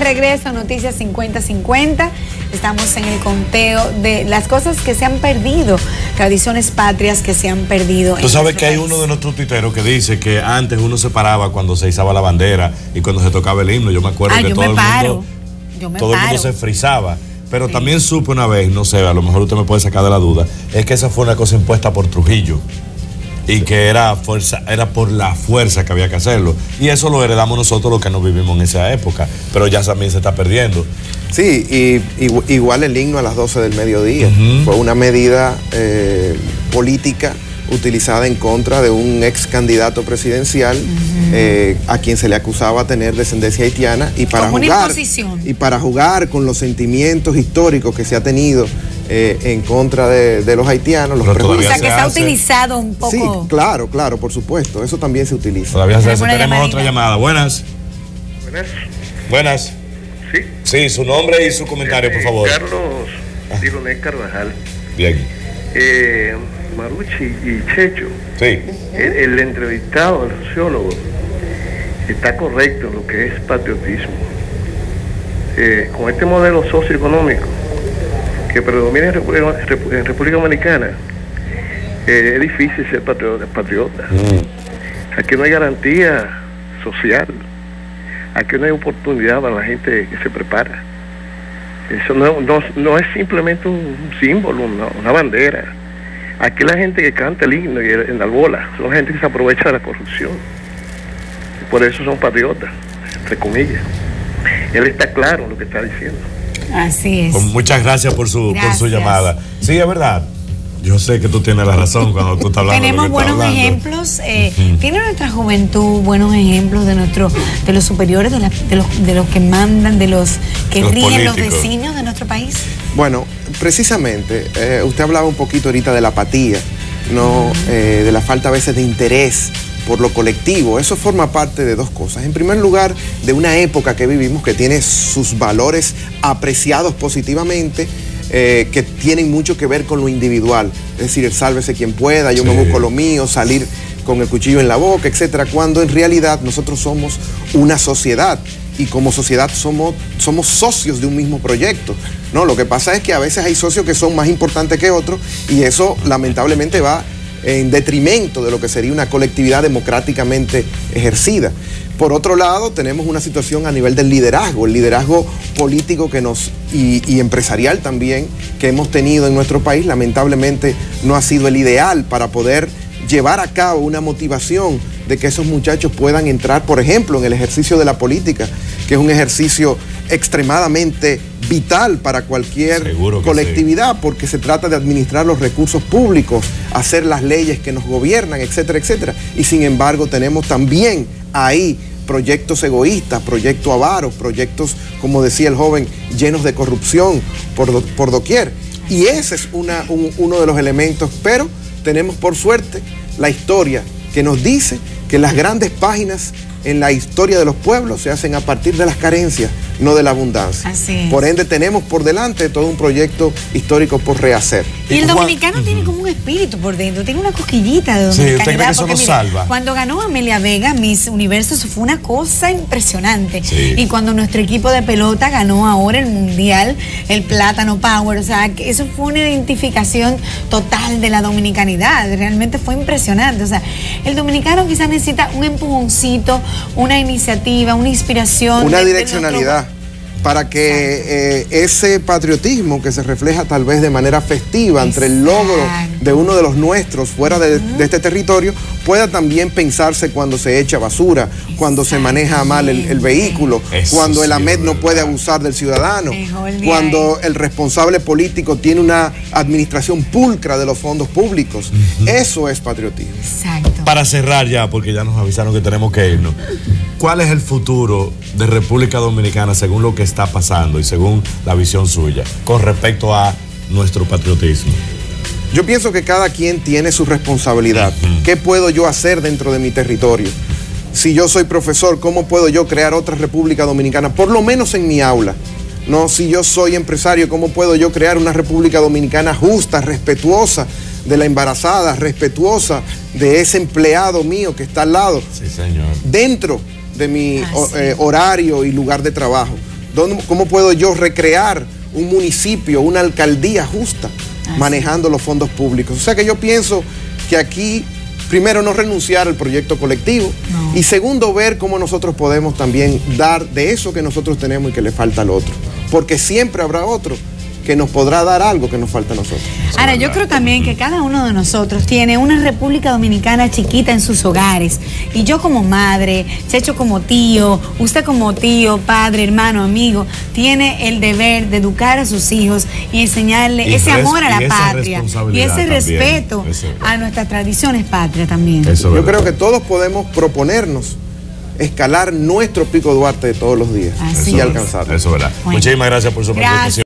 regreso a Noticias 50-50. Estamos en el conteo de las cosas que se han perdido, tradiciones patrias que se han perdido. Tú sabes que hay uno de nuestros tuiteros que dice que antes uno se paraba cuando se izaba la bandera y cuando se tocaba el himno. Yo me acuerdo que todo el mundo se frisaba. Pero también supe una vez, no sé, a lo mejor usted me puede sacar de la duda, es que esa fue una cosa impuesta por Trujillo. Y que era por la fuerza que había que hacerlo. Y eso lo heredamos nosotros los que no vivimos en esa época. Pero ya también se está perdiendo. Sí, igual el himno a las 12 del mediodía. Fue una medida política utilizada en contra de un ex candidato presidencial a quien se le acusaba tener descendencia haitiana y para jugar con los sentimientos históricos que se ha tenido en contra de los haitianos, los prejuicios. O sea, que se ha utilizado un poco. Sí, claro, claro, por supuesto, eso también se utiliza. Todavía se hace. Tenemos otra llamada. Buenas. Buenas. Sí. Sí, su nombre y su comentario, por favor. Carlos Dironé Carvajal. Bien. Marucci y Checho. Sí. El entrevistado, el sociólogo, está correcto en lo que es patriotismo. Con este modelo socioeconómico que predomina en República Dominicana, es difícil ser patriota. Aquí no hay garantía social, aquí no hay oportunidad para la gente que se prepara. Eso no es simplemente un símbolo, una bandera. Aquí la gente que canta el himno y en la bola son gente que se aprovecha de la corrupción. Y por eso son patriotas, entre comillas. Él está claro en lo que está diciendo. Así es. Pues muchas gracias por su llamada. Sí, es verdad. Yo sé que tú tienes la razón cuando tú estás hablando. Tenemos buenos ejemplos. Tiene nuestra juventud buenos ejemplos de los superiores, de los que mandan, de los que rigen los vecinos de nuestro país. Bueno, precisamente, usted hablaba un poquito ahorita de la apatía, ¿no? De la falta a veces de interés por lo colectivo. Eso forma parte de dos cosas. En primer lugar, de una época que vivimos que tiene sus valores apreciados positivamente, que tienen mucho que ver con lo individual. Es decir, el sálvese quien pueda, yo me busco lo mío, salir con el cuchillo en la boca, etcétera, cuando en realidad nosotros somos una sociedad y como sociedad somos socios de un mismo proyecto, ¿no? Lo que pasa es que a veces hay socios que son más importantes que otros y eso lamentablemente va en detrimento de lo que sería una colectividad democráticamente ejercida. Por otro lado, tenemos una situación a nivel del liderazgo, el liderazgo político y empresarial también que hemos tenido en nuestro país, lamentablemente no ha sido el ideal para poder llevar a cabo una motivación de que esos muchachos puedan entrar, por ejemplo, en el ejercicio de la política, que es un ejercicio extremadamente vital para cualquier colectividad, porque se trata de administrar los recursos públicos, hacer las leyes que nos gobiernan, etcétera, etcétera. Y sin embargo tenemos también ahí proyectos egoístas, proyectos avaros, proyectos, como decía el joven, llenos de corrupción por doquier. Y ese es uno de los elementos, pero tenemos por suerte la historia que nos dice que las grandes páginas en la historia de los pueblos se hacen a partir de las carencias, no de la abundancia. Así es. Por ende, tenemos por delante todo un proyecto histórico por rehacer. Y el dominicano tiene como un espíritu por dentro, tiene una cosquillita de dominicanidad. Sí, ¿usted cree que eso nos salva? Cuando ganó Amelia Vega, Miss Universo, eso fue una cosa impresionante. Sí. Y cuando nuestro equipo de pelota ganó ahora el Mundial, el Plátano Power, o sea, que eso fue una identificación total de la dominicanidad. Realmente fue impresionante. O sea, el dominicano quizás necesita un empujoncito, una iniciativa, una inspiración. Una direccionalidad. Para que ese patriotismo que se refleja tal vez de manera festiva entre el logro de uno de los nuestros fuera de este territorio, pueda también pensarse cuando se echa basura, cuando se maneja mal el vehículo, cuando el AMED no puede abusar del ciudadano, cuando el responsable político tiene una administración pulcra de los fondos públicos. Eso es patriotismo. Exacto. Para cerrar ya, porque ya nos avisaron que tenemos que irnos, ¿cuál es el futuro de República Dominicana según lo que está pasando y según la visión suya con respecto a nuestro patriotismo? Yo pienso que cada quien tiene su responsabilidad. ¿Qué puedo yo hacer dentro de mi territorio? Si yo soy profesor, ¿cómo puedo yo crear otra República Dominicana? Por lo menos en mi aula. No, si yo soy empresario, ¿cómo puedo yo crear una República Dominicana justa, respetuosa de la embarazada, respetuosa de ese empleado mío que está al lado? Sí, señor. Dentro de mi horario y lugar de trabajo. ¿Cómo puedo yo recrear un municipio, una alcaldía justa, manejando los fondos públicos? O sea que yo pienso que aquí, primero, no renunciar al proyecto colectivo, y segundo, ver cómo nosotros podemos también dar de eso que nosotros tenemos y que le falta al otro, porque siempre habrá otro que nos podrá dar algo que nos falta a nosotros. Ahora, yo creo también que cada uno de nosotros tiene una República Dominicana chiquita en sus hogares. Y yo como madre, Checho como tío, usted como tío, padre, hermano, amigo, tiene el deber de educar a sus hijos y enseñarle ese amor a la patria y ese respeto a nuestras tradiciones patrias también. Yo creo que todos podemos proponernos escalar nuestro Pico Duarte de todos los días y alcanzarlo. Eso es verdad. Muchísimas gracias por su participación.